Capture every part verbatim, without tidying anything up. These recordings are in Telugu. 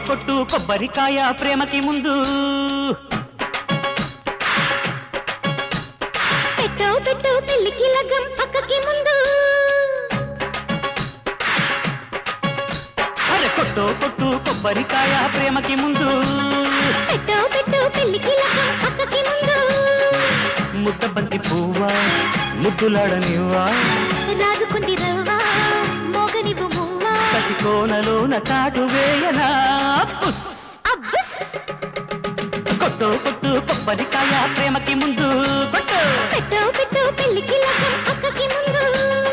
కొట్టు కొబ్బరికాయ ప్రేమకి ముందు పెట్టో పెట్టో పెళ్లికి లగ్గం పక్కకి ముందు అరే కొట్టు కొట్టు కొబ్బరికాయ ప్రేమకి ముందు పెట్టో పెట్టో పెళ్లికి లగ్గం పక్కకి ముందు ముద్దబంతి పువ్వా ముద్దులాడనివ్వా రాజుకుంది రవ్వా మోగనివ్వు మువ్వా కసికోనలోన కాటు వేయనా పుస్ కొట్టు కొట్టు కొబ్బరికాయ ప్రేమకి ముందు కొట్టు పెట్టో పెట్టో పెళ్లికి లగ్గం పక్కకి ముందు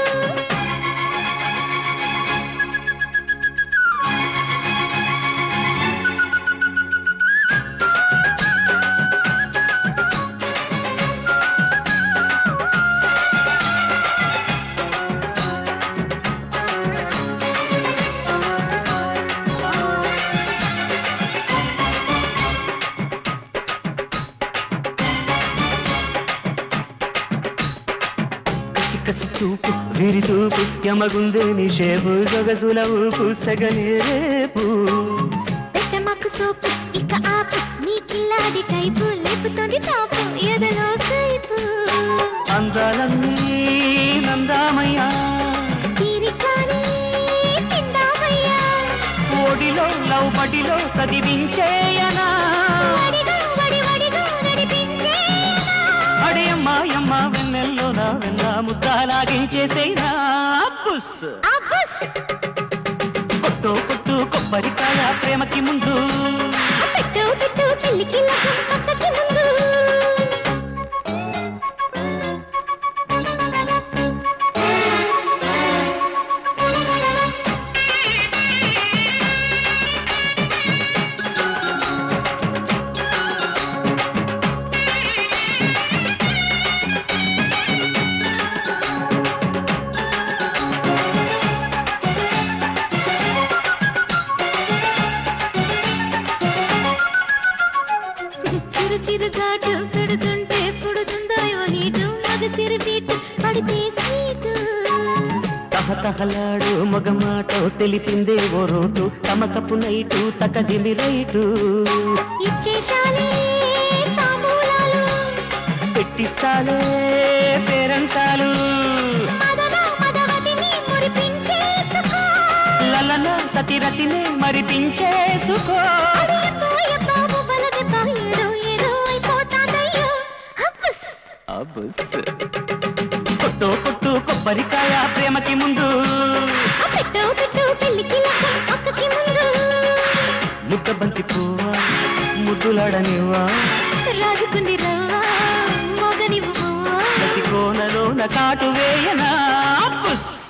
కసి చూపు విరి చూపు యమగుందే నీ షేపు సొగసుల ఊపు సగలే రేపు పెట్టమకు సోపు ఇక ఆపు నీ కిల్లాడి టైపు లేపుతోంది టాపు ఎదలో కైపు అందాలన్నీ నందామయ్యా తీరికాని తిందామయ్యా ఓడిలో లవ్ బడిలో చదివించేయనా వడిగా వడి వడిగా నడిపించేనా అడియమ్మాయమ్మ వెన్నెల్లో నా వెన్న ముద్దాలాగించేసేనా పుస్ అబ్బస్ కొట్టు కొట్టు కొబ్బరికాయ ప్రేమకి ముందు పెట్టో పెట్టో పెళ్లికి లగ్గం పక్కకి ముందు చిరు చిరు గాటు పెడుతుంటే పుడుతుందో హీటు మగ సిరి బీటు పడితే స్వీటు తహతహలాడు మగమాట తెలిపిందే ఓ రోటు తమకపు నైటు తకదిమి రైటు ఇచ్చేశాలే తాంబూలాలు పెట్టిస్తాలే పేరంటాలు మదన మదవతిని మురిపించేసుకో లలన సతిరతిని మరిపించేసుకో అడియపోయే బాబు బలది బాయేదో ఏదో అయిపోతాదయ్యో అబ్బస్ అబ్బస్ కొట్టు కొట్టు కొబ్బరికాయ ప్రేమకి ముందు పెట్టో పెట్టో పెళ్లికి లగ్గం పక్కకి ముందు ముద్దబంతి పువ్వా ముద్దులాడనివ్వా రాజుకుంది రవ్వా మోగనివ్వు మువ్వా కసికోనలోన కాటు వేయనా పుస్